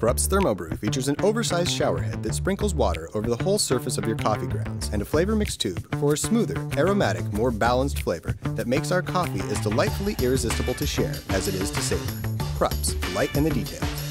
Krups Thermobrew features an oversized shower head that sprinkles water over the whole surface of your coffee grounds, and a flavor mix tube for a smoother, aromatic, more balanced flavor that makes our coffee as delightfully irresistible to share as it is to savor. Krups, light in the details.